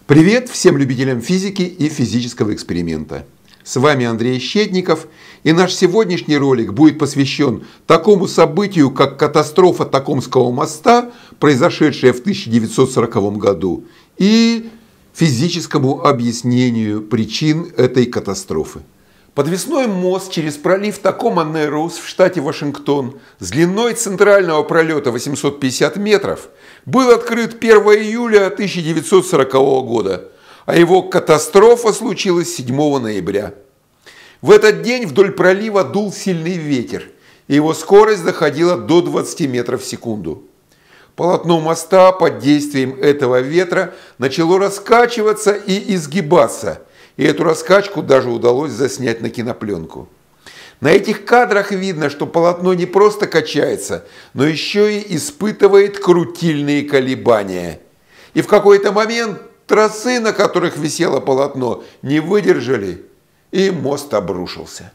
Привет всем любителям физики и физического эксперимента. С вами Андрей Щетников, и наш сегодняшний ролик будет посвящен такому событию, как катастрофа Токомского моста, произошедшая в 1940 году, и физическому объяснению причин этой катастрофы. Подвесной мост через пролив Такома-Нэрроуз в штате Вашингтон с длиной центрального пролета 850 метров был открыт 1 июля 1940 года, а его катастрофа случилась 7 ноября. В этот день вдоль пролива дул сильный ветер, и его скорость доходила до 20 метров в секунду. Полотно моста под действием этого ветра начало раскачиваться и изгибаться, и эту раскачку даже удалось заснять на кинопленку. На этих кадрах видно, что полотно не просто качается, но еще и испытывает крутильные колебания. И в какой-то момент тросы, на которых висело полотно, не выдержали, и мост обрушился.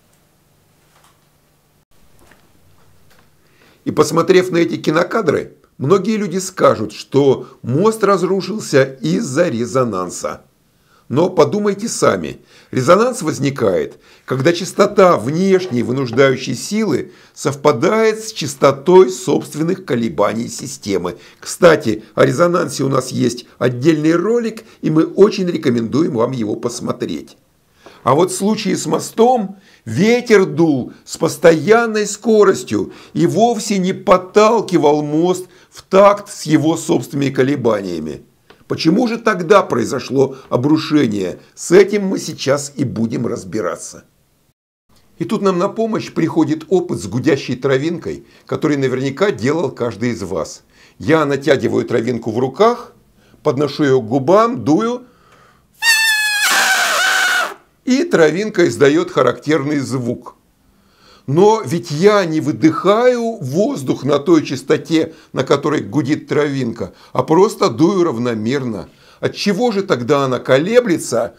И посмотрев на эти кинокадры, многие люди скажут, что мост разрушился из-за резонанса. Но подумайте сами, резонанс возникает, когда частота внешней вынуждающей силы совпадает с частотой собственных колебаний системы. Кстати, о резонансе у нас есть отдельный ролик, и мы очень рекомендуем вам его посмотреть. А вот в случае с мостом ветер дул с постоянной скоростью и вовсе не подталкивал мост в такт с его собственными колебаниями. Почему же тогда произошло обрушение? С этим мы сейчас и будем разбираться. И тут нам на помощь приходит опыт с гудящей травинкой, который наверняка делал каждый из вас. Я натягиваю травинку в руках, подношу ее к губам, дую, и травинка издает характерный звук. Но ведь я не выдыхаю воздух на той частоте, на которой гудит травинка, а просто дую равномерно. Отчего же тогда она колеблется,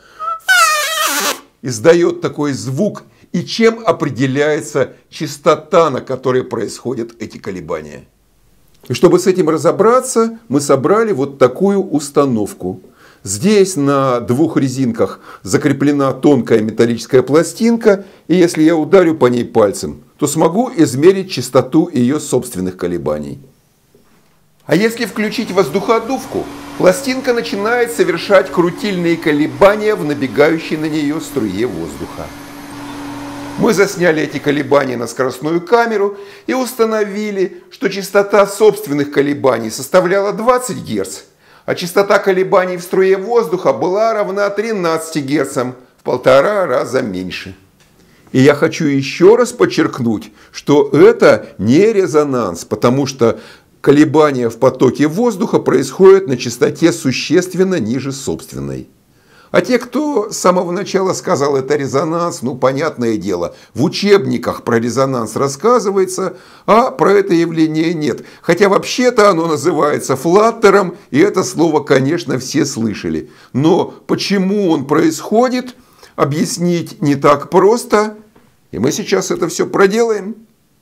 издает такой звук, и чем определяется частота, на которой происходят эти колебания? И чтобы с этим разобраться, мы собрали вот такую установку. Здесь на двух резинках закреплена тонкая металлическая пластинка, и если я ударю по ней пальцем, то смогу измерить частоту ее собственных колебаний. А если включить воздуходувку, пластинка начинает совершать крутильные колебания в набегающей на нее струе воздуха. Мы засняли эти колебания на скоростную камеру и установили, что частота собственных колебаний составляла 20 Гц, а частота колебаний в струе воздуха была равна 13 Гц, в 1,5 раза меньше. И я хочу еще раз подчеркнуть, что это не резонанс, потому что колебания в потоке воздуха происходят на частоте существенно ниже собственной. А те, кто с самого начала сказал это резонанс, ну, понятное дело, в учебниках про резонанс рассказывается, а про это явление нет. Хотя вообще-то оно называется флаттером, и это слово, конечно, все слышали. Но почему он происходит, объяснить не так просто, и мы сейчас это все проделаем.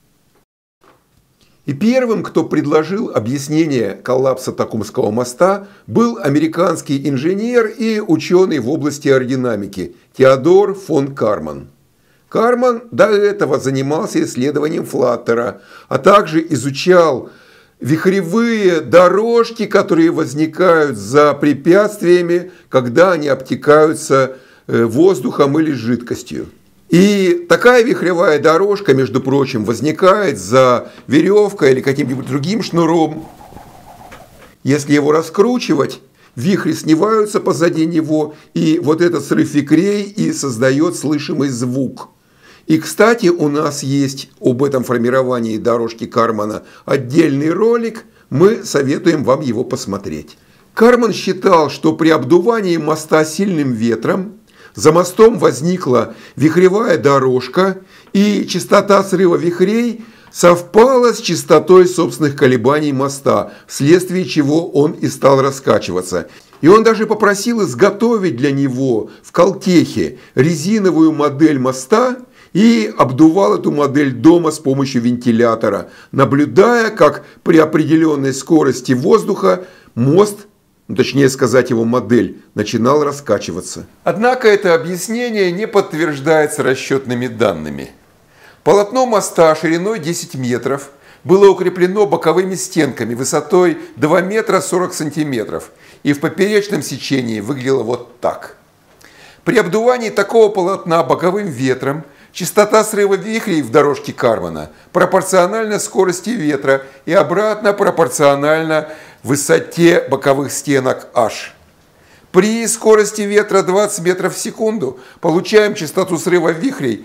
И первым, кто предложил объяснение коллапса Токомского моста, был американский инженер и ученый в области аэродинамики Теодор фон Карман. Карман до этого занимался исследованием флаттера, а также изучал вихревые дорожки, которые возникают за препятствиями, когда они обтекаются воздухом или жидкостью. И такая вихревая дорожка, между прочим, возникает за веревкой или каким-нибудь другим шнуром. Если его раскручивать, вихри сливаются позади него, и вот этот срыв вихрей и создает слышимый звук. И, кстати, у нас есть об этом формировании дорожки Кармана отдельный ролик, мы советуем вам его посмотреть. Карман считал, что при обдувании моста сильным ветром за мостом возникла вихревая дорожка, и частота срыва вихрей совпала с частотой собственных колебаний моста, вследствие чего он и стал раскачиваться. И он даже попросил изготовить для него в Калтехе резиновую модель моста и обдувал эту модель дома с помощью вентилятора, наблюдая, как при определенной скорости воздуха мост точнее сказать, его модель, начинал раскачиваться. Однако это объяснение не подтверждается расчетными данными. Полотно моста шириной 10 метров было укреплено боковыми стенками высотой 2 метра 40 сантиметров и в поперечном сечении выглядело вот так. При обдувании такого полотна боковым ветром частота срыва вихрей в дорожке Кармана пропорциональна скорости ветра и обратно пропорциональна высоте боковых стенок H. При скорости ветра 20 метров в секунду получаем частоту срыва вихрей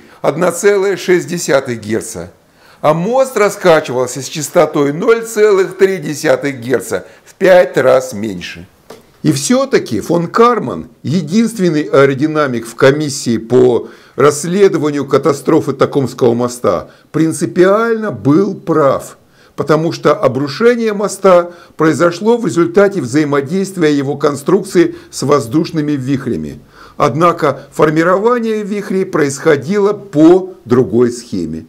1,6 Гц. А мост раскачивался с частотой 0,3 Гц, в 5 раз меньше. И все-таки фон Карман, единственный аэродинамик в комиссии по расследованию катастрофы Токомского моста, принципиально был прав, потому что обрушение моста произошло в результате взаимодействия его конструкции с воздушными вихрями. Однако формирование вихрей происходило по другой схеме.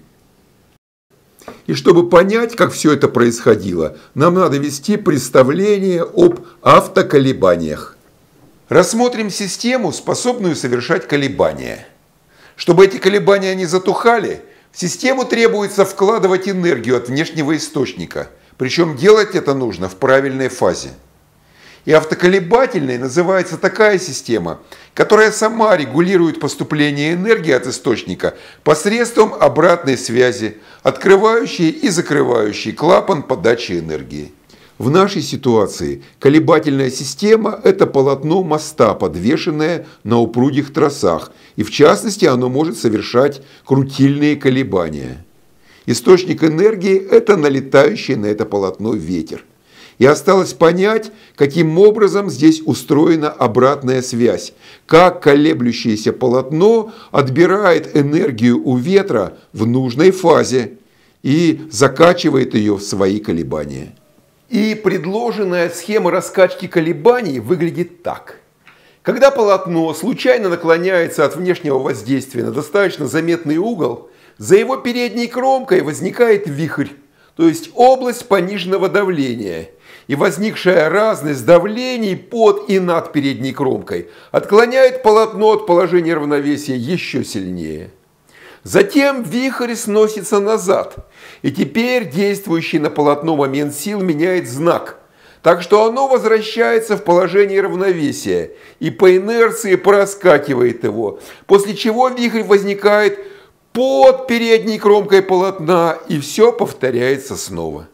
И чтобы понять, как все это происходило, нам надо вести представление об автоколебаниях. Рассмотрим систему, способную совершать колебания. Чтобы эти колебания не затухали, в систему требуется вкладывать энергию от внешнего источника, причем делать это нужно в правильной фазе. И автоколебательной называется такая система, которая сама регулирует поступление энергии от источника посредством обратной связи, открывающей и закрывающей клапан подачи энергии. В нашей ситуации колебательная система – это полотно моста, подвешенное на упругих тросах, и в частности оно может совершать крутильные колебания. Источник энергии – это налетающий на это полотно ветер. И осталось понять, каким образом здесь устроена обратная связь, как колеблющееся полотно отбирает энергию у ветра в нужной фазе и закачивает ее в свои колебания. И предложенная схема раскачки колебаний выглядит так. Когда полотно случайно наклоняется от внешнего воздействия на достаточно заметный угол, за его передней кромкой возникает вихрь, то есть область пониженного давления, и возникшая разность давлений под и над передней кромкой отклоняет полотно от положения равновесия еще сильнее. Затем вихрь сносится назад, и теперь действующий на полотно момент сил меняет знак, так что оно возвращается в положение равновесия и по инерции проскакивает его, после чего вихрь возникает под передней кромкой полотна, и все повторяется снова.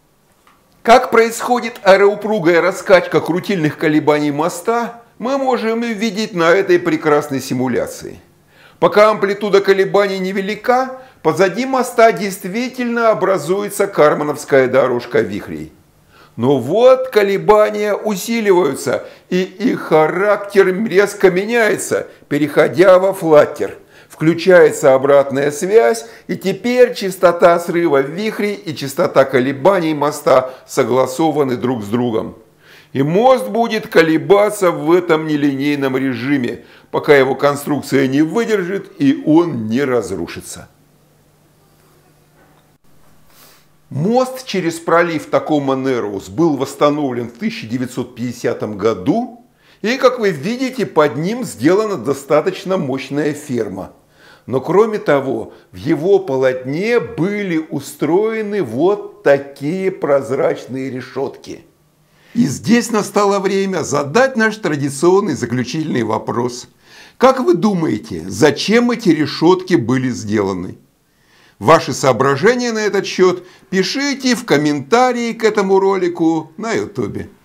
Как происходит аэроупругая раскачка крутильных колебаний моста, мы можем видеть на этой прекрасной симуляции. Пока амплитуда колебаний невелика, позади моста действительно образуется кармановская дорожка вихрей. Но вот колебания усиливаются, и их характер резко меняется, переходя во флаттер. Включается обратная связь, и теперь частота срыва вихрей и частота колебаний моста согласованы друг с другом. И мост будет колебаться в этом нелинейном режиме, пока его конструкция не выдержит и он не разрушится. Мост через пролив Такома-Нероуз был восстановлен в 1950 году, и, как вы видите, под ним сделана достаточно мощная ферма. Но кроме того, в его полотне были устроены вот такие прозрачные решетки. И здесь настало время задать наш традиционный заключительный вопрос. Как вы думаете, зачем эти решетки были сделаны? Ваши соображения на этот счет пишите в комментарии к этому ролику на YouTube.